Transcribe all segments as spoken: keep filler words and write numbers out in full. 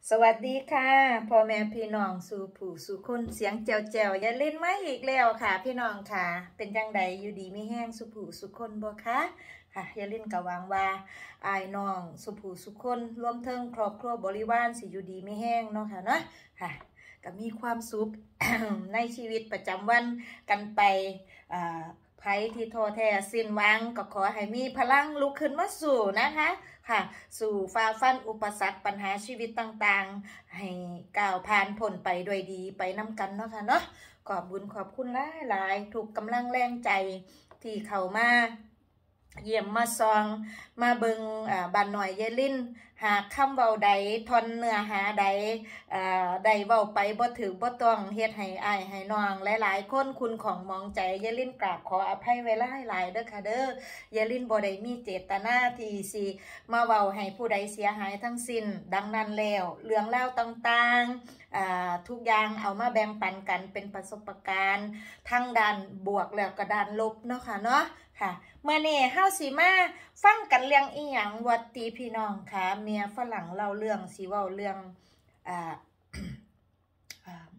สวัสดีค่ะพ่อแม่พี่น้องสู่ผู้สู่คนเสียงแจ๋วแจ๋วอย่าเล่นมาอีกแล้วค่ะพี่น้องค่ะเป็นจังใดอยู่ดีไม่แห้งสู่ผู้สู่คนบ่คะค่ะอย่าเล่นกะหวังว่าอายน้องสู่ผู้สู่คนรวมถึงครอบครัวบริวารสิอยู่ดีไม่แห้งเนาะค่ะเนาะค่ะก็มีความสุข ในชีวิตประจำวันกันไปอ่าไผที่ท้อแท้สิ้นหวังก็ขอให้มีพลังลุกขึ้นมาสู่นะคะค่ะสู่ฝ่าฟันอุปสรรคปัญหาชีวิตต่างๆให้ก้าวผ่านพ้นไปด้วยดีไปนำกันเนาะค่ะเนาะขอบบุญขอบคุณหลายๆถูกกำลังแรงใจที่เข้ามาเยี่ยมมาซองมาเบิงอ่าบ้านหน่อยยายลิ้นหากคำเว้าใดทอนเนื้อหาใดอ่าใดเว้าไปบ่ถือบ่ต้องเฮ็ดให้อ้ายให้น้องหลายๆคนคุณของมองใจยายลิ้นกราบขออภัยไว้หลายๆเด้อค่ะเด้อยายลิ้นบ่ได้มีเจตนาที่สิมาเว้าให้ผู้ใดเสียหายทั้งสิ้นดังนั้นแล้วเรื่องเล่าต่างๆอ่าทุกอย่างเอามาแบ่งปันกันเป็นประสบการณ์ทั้งด้านบวกแล้วก็ด้านลบเนาะค่ะเนาะค่ะเมื่อนี้เฮาสิมาฟังกันเรื่องอีหยังวัดตีพี่น้องค่ะเมียฝรั่งเล่าเรื่องสิเว้าเรื่องอ่า อ่า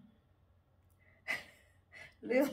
เรื่อง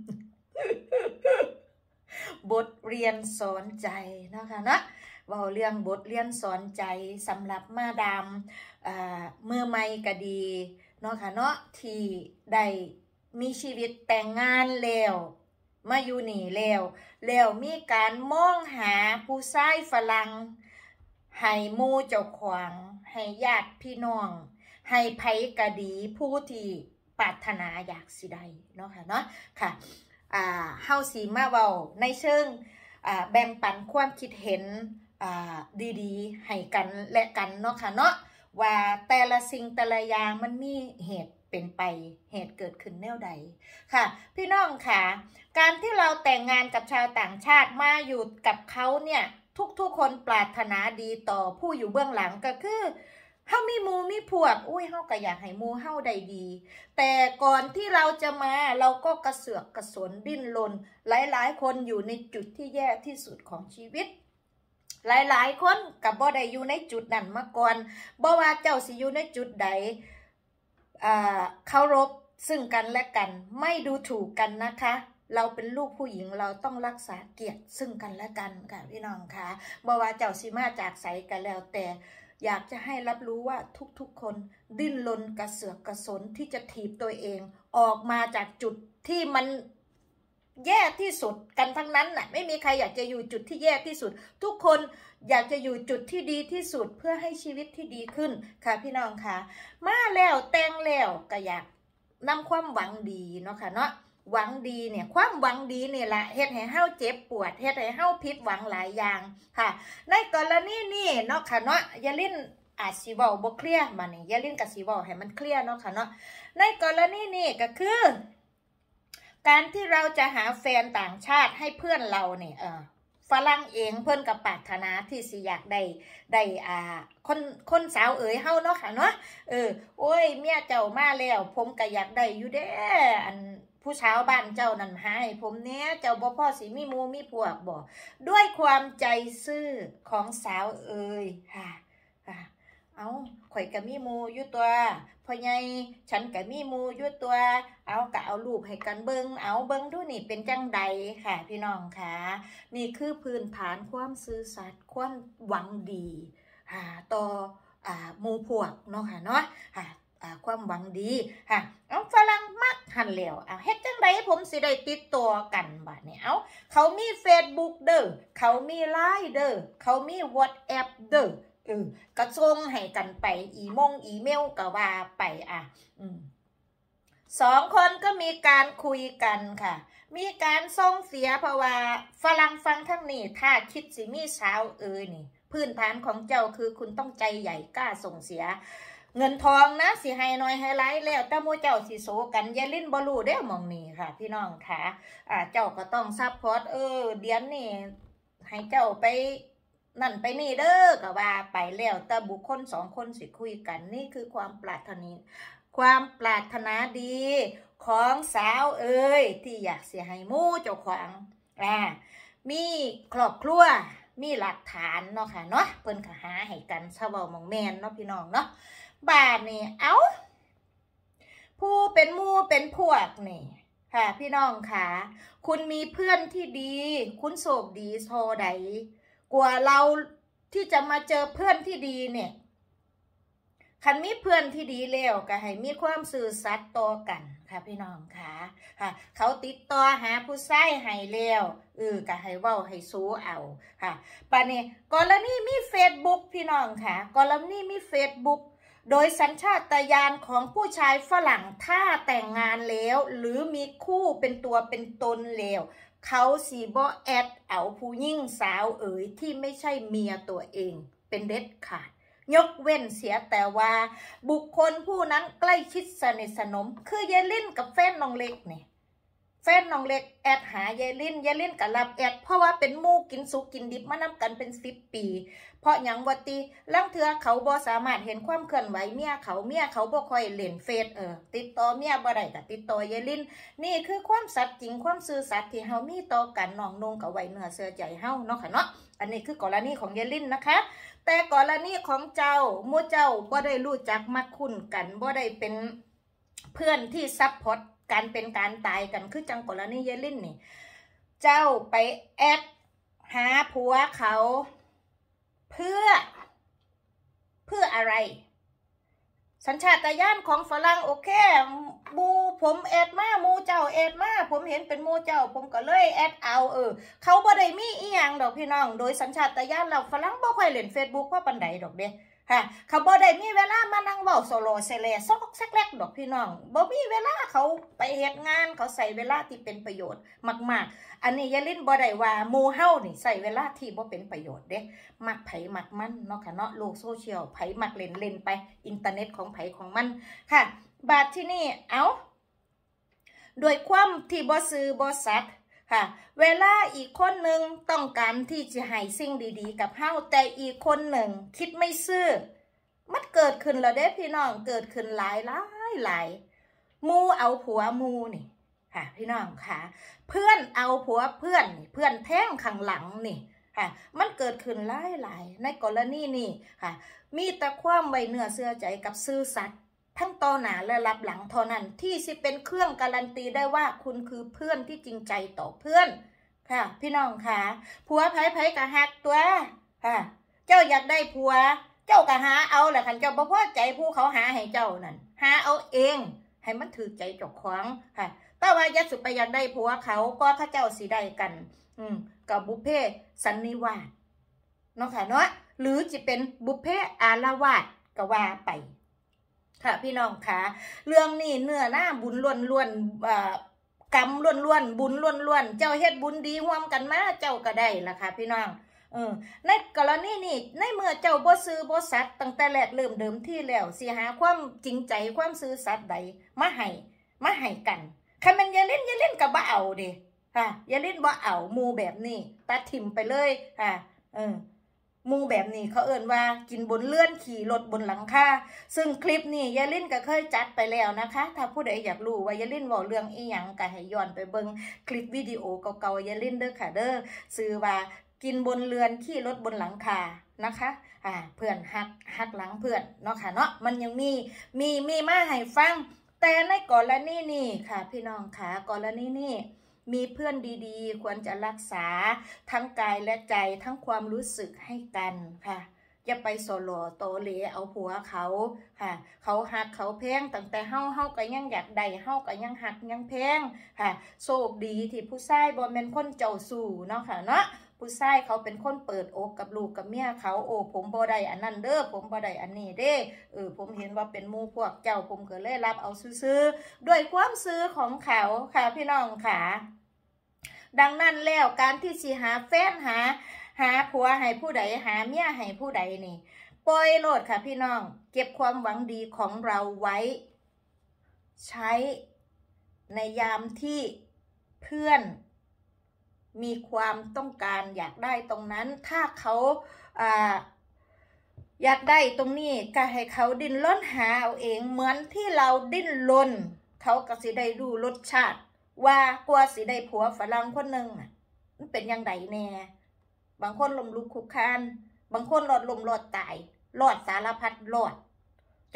บทเรียนสอนใจนะคะนะเว้าเรื่องบทเรียนสอนใจสำหรับมาดามอ่าเมื่อไม่ก็ดีเนาะค่ะเนาะที่ได้มีชีวิตแต่งงานแล้วมาอยู่นี่แล้วแล้วมีการมองหาผู้ชายฝรั่งให้หมู่เจ้าของให้ญาติพี่น้องให้ไผก็ดีผู้ที่ปรารถนาอยากสิได้เนาะค่ะเนาะค่ะอ่าเฮาสิมาเว้าในเชิงอ่าแบ่งปันความคิดเห็นอ่าดีๆให้กันและกันเนาะค่ะเนาะว่าแต่ละสิ่งแต่ละอย่างมันมีเหตุเป็นไปเหตุเกิดขึ้นแนวใดค่ะพี่น้องค่ะการที่เราแต่งงานกับชาวต่างชาติมาอยู่กับเขาเนี่ยทุกๆคนปรารถนาดีต่อผู้อยู่เบื้องหลังก็คือเฮามีหมู่มีพวกอุ้ยเฮาก็อยากให้หมู่เฮาได้ดีแต่ก่อนที่เราจะมาเราก็กระเสือกกระสนดิ้นรนหลายๆคนอยู่ในจุดที่แย่ที่สุดของชีวิตหลายๆคนกับบ่ได้อยู่ในจุดนั้นมาก่อนบ่ว่าเจ้าสิอยู่ในจุดใดอ่าเคารพซึ่งกันและกันไม่ดูถูกกันนะคะเราเป็นลูกผู้หญิงเราต้องรักษาเกียรติซึ่งกันและกันค่ะพี่น้องค่ะบ่ว่าเจ้าสิมาจากไสกันแล้วแต่อยากจะให้รับรู้ว่าทุกๆคนดิ้นรนกระเสือกกระสนที่จะถีบตัวเองออกมาจากจุดที่มันแย่ที่สุดกันทั้งนั้นน่ะไม่มีใครอยากจะอยู่จุดที่แย่ที่สุดทุกคนอยากจะอยู่จุดที่ดีที่สุดเพื่อให้ชีวิตที่ดีขึ้นค่ะพี่น้องค่ะมาแล้วแต่งแล้วก็อยากนำความหวังดีเนาะค่ะเนาะหวังดีเนี่ยความหวังดีเนี่ยแหละเฮ็ดให้เฮาเจ็บปวดเฮ็ดให้เฮาผิดหวังหลายอย่างค่ะในกรณีนี้เนาะค่ะเนาะอย่าลิ้นอาจสิเว้าบ่เคลียร์มานี่อย่าลิ้นก็สิเว้าให้มันเคลียร์เนาะค่ะเนาะในกรณีนี้ก็คือการที่เราจะหาแฟนต่างชาติให้เพื่อนเราเนี่ยเออฝรั่งเองเพื่อนกับปรารถนาที่สิอยากได้ได้อ่าคนคนสาวเอ๋ยเฮาเนาะค่ะเนาะเออโอ้ยเมียเจ้ามาแล้วผมก็อยากได้อยู่เด้อันผู้สาวบ้านเจ้านั่นหาให้ผมเนี้ยเจ้าบ่พ่อสิมีหมู่มีพวกบ่ด้วยความใจซื่อของสาวเอ๋ยค่ะค่ะเอาข่อยก็มีหมู่อยู่ตัวพ่อใหญ่ฉันก็มีหมู่อยู่ตัวเอาก็เอารูปให้กันเบิ่งเอาเบิ่งดูนี่เป็นจังใดค่ะพี่น้องค่ะนี่คือพื้นฐานความซื่อสัตย์ความหวังดีค่ะต่ออ่าหมู่พวกเนาะค่ะเนาะค่ะอ่าความหวังดีค่ะเอาฝรั่งมักหันแล้วเอาเฮ็ดจังไดผมสิได้ติดตัวกันบัดนี้เอาเขามี Facebook เด้อเขามี ไลน์ เด้อเขามี WhatsApp เด้อเออก็ส่งให้กันไปอีมงอีเมลก็ว่าไปอ่ะอืมสองคนก็มีการคุยกันค่ะมีการส่งเสียเพราะว่าฝรั่งฟังทั้งนี้ถ้าคิดสิมีสาวเอ๋ยนี่พื้นฐานของเจ้าคือคุณต้องใจใหญ่กล้าส่งเสียเงินทองนะสิให้น้อยให้หลายแล้วแต่หมู่เจ้าสิโซกันอย่าลิ้นบ่รู้เด้อมองนี่ค่ะพี่น้องค่ะอ่าเจ้าก็ต้องซัพพอร์ตเออเดือนนี้ให้เจ้าไปนั่นไปนี่เด้อก็ว่าไปแล้วแต่บุคคลสองคนสิคุยกันนี่คือความปรารถนาความปรารถนาดีของสาวเอ๋ยที่อยากเสียให้หมู่เจ้าของอ่ามีครอบครัวมีหลักฐานเนาะค่ะเนาะเพิ่นก็หาให้กันชาวเว้ามองแม่นเนาะพี่น้องเนาะบ้านนี่เอาผู้เป็นมู่เป็นพวกนี่ค่ะพี่น้องค่ะคุณมีเพื่อนที่ดีคุณโชคดีโทใดกว่าเราที่จะมาเจอเพื่อนที่ดีเนี่ยคันมีเพื่อนที่ดีแล้วก็ให้มีความซื่อสัตย์ต่อกันค่ะพี่น้องค่ะค่ะเขาติดต่อหาผู้ชายให้แล้วเออก็ให้เว้าให้สู้เอาค่ะปานนี้กรณีมี Facebook พี่น้องค่ะกรณีมี Facebook โดยสัญชาตญาณของผู้ชายฝรั่งถ้าแต่งงานแล้วหรือมีคู่เป็นตัวเป็นตนแล้วเขาสีบ่แอดเอาผู้หญิงสาวเอ๋ยที่ไม่ใช่เมียตัวเองเป็นเด็ดขาดยกเว้นเสียแต่ว่าบุคคลผู้นั้นใกล้ชิดสนิทสนมคือยายลิ่นกับแฟนน้องเล็กเนี่ยแฟนน้องเล็กแอดหายายลิ่นยายลิ่นกับรับแอดเพราะว่าเป็นมู่กินสุกกินดิบมานำกันเป็นสิบปีเพราะอย่างวัติลังเถือเขาบ่สามารถเห็นความเคลื่อนไหวเมียเขาเมียเขาบ่ค่อยเล่นเฟซเออติดต่อเมียบ่ได้ก็ติดต่อยายลิ่นนี่คือความสัตย์จริงความซื่อสัตย์ที่เฮามีต่อกันน้องนงกับไว้เนื้อเสื้อใจเฮาเนาะค่ะเนาะอันนี้คือกรณีของยายลิ่นนะคะแต่กรณีของเจ้ามู่เจ้าบ่ได้รู้จักมักคุ้นกันบ่ได้เป็นเพื่อนที่ซัพพอร์ตการเป็นการตายกันคือจังกรณียายลิ่นนี่เจ้าไปแอดหาผัวเขาเพื่อเพื่ออะไรสัญชาตญาณของฝรั่งโอเคมูผมแอดมามูเจ้าแอดมาผมเห็นเป็นมูเจ้าผมก็เลยแอดเอาเออเขาบ่ได้มีอีหยังดอกพี่น้องโดยสัญชาตญาณเราฝรั่งบ่ค่อยเล่น Facebook เพราะปานใดดอกเด้ค่ะเขาบ่ได้มีเวลามานั่งเว้าโซโลเซเลซอกแซกแลกดอกพี่น้องบ่มีเวลาเขาไปเฮ็ดงานเขาใส่เวลาที่เป็นประโยชน์มากๆอันนี้ยายลิ่นบ่ได้ว่าหมู่เฮานี่ใส่เวลาที่บ่เป็นประโยชน์เด้มักไผมักมันเนาะค่ะเนาะโลกโซเชียลไผมักเล่นเล่นไปอินเทอร์เน็ตของไผของมันค่ะบาดที่นี่เอาด้วยความที่บ่ซื่อบ่สัตย์ค่ะเวลาอีกคนหนึ่งต้องการที่จะให้สิ่งดีๆกับเฮาแต่อีกคนหนึ่งคิดไม่ซื่อมันเกิดขึ้นแล้วเด้พี่น้องเกิดขึ้นหลายหลายหลายมูเอาผัวมูนี่ค่ะพี่น้องค่ะเพื่อนเอาผัวเพื่อนนี่เพื่อนแท้งข้างหลังนี่ค่ะมันเกิดขึ้นหลายหลายในกรณีนี่ค่ะมีแต่ความไว้เนื้อเชื่อใจกับซื่อสัตย์ทั้งต่อหน้าและรับหลังเท่านั้นที่สิเป็นเครื่องการันตีได้ว่าคุณคือเพื่อนที่จริงใจต่อเพื่อนค่ะพี่น้องค่ะผัวไผไผกะหักตัวค่ะเจ้าอยากได้ผัวเจ้ากะหาเอาแหละคันเจ้าบ่พอใจผู้เขาหาให้เจ้านั่นหาเอาเองให้มันถือใจเจ้าของค่ะแต่ว่าอย่าสุไปอยากได้ผัวเขาก็ข้าเจ้าสิได้กันอืมกับบุพเพสันนิวาสเนาะค่ะเนาะหรือจะเป็นบุพเพอาละวาสก็ว่าไปค่ะพี่น้องค่ะเรื่องนี้เนื้อหน้าบุญล้วนๆกรรมล้วนๆบุญล้วนๆเจ้าเฮ็ดบุญดีร่วมกันมาเจ้าก็ได้ล่ะค่ะพี่น้องเออในกรณีนี้ในเมื่อเจ้าบ่ซื่อบ่สัตย์ตั้งแต่แรกเริ่มเดิมที่แล้วสิหาความจริงใจความซื่อสัตย์ใดมาให้มาให้กันคันแม่นอย่าเล่นอย่าเล่นก็บ่เอาเด้ค่ะอย่าเล่นบ่เอาหมู่แบบนี้ตัดถิ่มไปเลยค่ะเออหมู่แบบนี้เขาเอิ่นว่ากินบนเลื่อนขี่รถบนหลังคาซึ่งคลิปนี้ยายลิ่นก็เคยจัดไปแล้วนะคะถ้าผู้ใดอยากรู้ว่ายายลิ่นเว้าเรื่องอีหยังก็ให้ย้อนไปเบิ่งคลิปวิดีโอเก่าๆยายลิ่นเด้อค่ะเด้อชื่อว่ากินบนเรือนขี่รถบนหลังคานะคะอ่าเพื่อนหักหักหลังเพื่อนเนาะค่ะเนาะมันยังมีมีมีมาให้ฟังแต่ในกรณีนี้ค่ะพี่น้องค่ะกรณีนี้มีเพื่อนดีๆควรจะรักษาทั้งกายและใจทั้งความรู้สึกให้กันค่ะอย่าไปโซโลโตเลเอาผัวเขาค่ะเขาหักเขาแพงตั้งแต่เฮาเฮาก็ยังอยากได้เฮาก็ยังหักยังแพงค่ะโชคดีที่ผู้ชายบ่แม่นคนเจ้าสู้เนาะค่ะเนาะผู้ชายเขาเป็นคนเปิดอกกับลูกกับเมียเขาโอ้ผมบ่ได้อันนั้นเด้อผมบ่ได้อันนี้เด้เออผมเห็นว่าเป็นหมู่พวกเจ้าผมก็เลยรับเอาซื่อๆด้วยความซื่อของเขาค่ะพี่น้องค่ะดังนั้นแล้วการที่สิหาแฟนหาหาผัวให้ผู้ใดหาเมียให้ผู้ใดนี่ปล่อยโลดค่ะพี่น้องเก็บความหวังดีของเราไว้ใช้ในยามที่เพื่อนมีความต้องการอยากได้ตรงนั้นถ้าเขาอ่าอยากได้ตรงนี้ก็ให้เขาดิ้นรนหาเอาเองเหมือนที่เราดิ้นรนเขาก็สิได้ดูรสชาติว่ากว่าสิได้ผัวฝรั่งคนหนึ่งน่ะมันเป็นยังไงแน่บางคนล้มลุกคลุกคลานบางคนหลอดลมหลอดตายหลอดสารพัดหลอดจ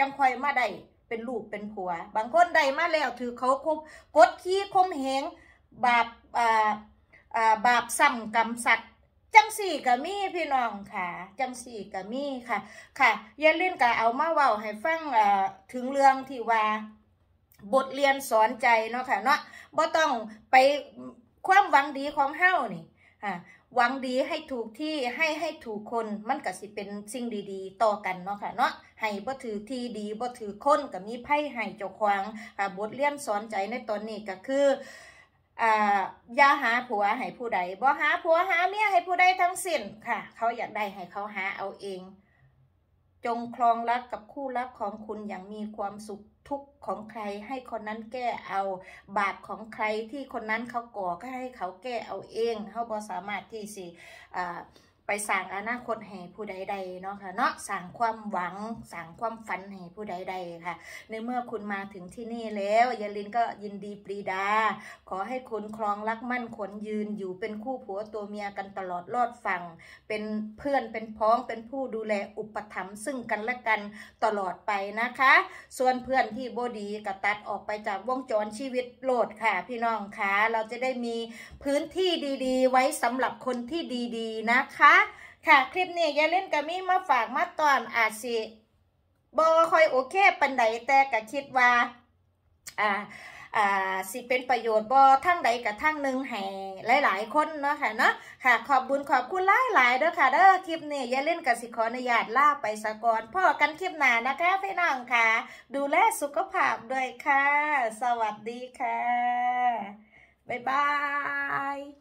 จังค่อยมาได้เป็นลูกเป็นผัวบางคนได้มาแล้วถือเขาคุมกดขี้คมเหงบาปอ่าอ่าบาปซ้ำกรรมสัตว์จังสี่ก็มีพี่น้องค่ะจังสี่ก็มีค่ะค่ะอย่าลืมก็เอามาเว้าให้ฟังอ่าถึงเรื่องที่ว่าบทเรียนสอนใจเนาะค่ะเนาะบ่ต้องไปความหวังดีของเฮานี่อ่าหวังดีให้ถูกที่ให้ให้ถูกคนมันก็สิเป็นสิ่งดีๆต่อกันเนาะค่ะเนาะให้บ่ถือที่ดีบ่ถือคนก็มีไพ่ให้เจ้าของอ่าบทเรียนสอนใจในตอนนี้ก็คืออ่าอย่าหาผัวให้ผู้ใดบ่หาผัวหาเมียให้ผู้ใดทั้งสิ้นค่ะเขาอยากได้ให้เขาหาเอาเองจงครองรักกับคู่รักของคุณอย่างมีความสุขทุกข์ของใครให้คนนั้นแก้เอาบาปของใครที่คนนั้นเขาก่อก็ให้เขาแก้เอาเองเขาบ่สามารถที่สิอ่าไปสร้างอนาคตให้ผู้ใดๆเนาะค่ะเนาะสร้างความหวังสร้างความฝันให้ผู้ใดๆค่ะในเมื่อคุณมาถึงที่นี่แล้วยาลินก็ยินดีปรีดาขอให้คุณครองรักมั่นขนยืนอยู่เป็นคู่ผัวตัวเมียกันตลอดรอดฝั่งเป็นเพื่อนเป็นพ้องเป็นผู้ดูแลอุปถัมภ์ซึ่งกันและกันตลอดไปนะคะส่วนเพื่อนที่บ่ดีก็ตัดออกไปจากวงจรชีวิตโลดค่ะพี่น้องค่ะเราจะได้มีพื้นที่ดีๆไว้สำหรับคนที่ดีๆนะคะค่ะคลิปนี้อย่าเล่นกับมีมาฝากมาตอนอาจสิบ่ค่อยโอเคปันใดแต่ก็คิดว่าอ่าอ่าสิเป็นประโยชน์บ่ทั้งใดกับทั้งหนึ่งให้หลายๆคนเนาะค่ะเนาะค่ะขอบบุญขอบคุณหลายๆเด้อค่ะเด้อคลิปนี้อย่าเล่นกับสิขออนุญาตลาไปซะก่อนพ่อกันคลิปหน้านะคะพี่น้องค่ะดูแลสุขภาพด้วยค่ะสวัสดีค่ะบ๊ายบาย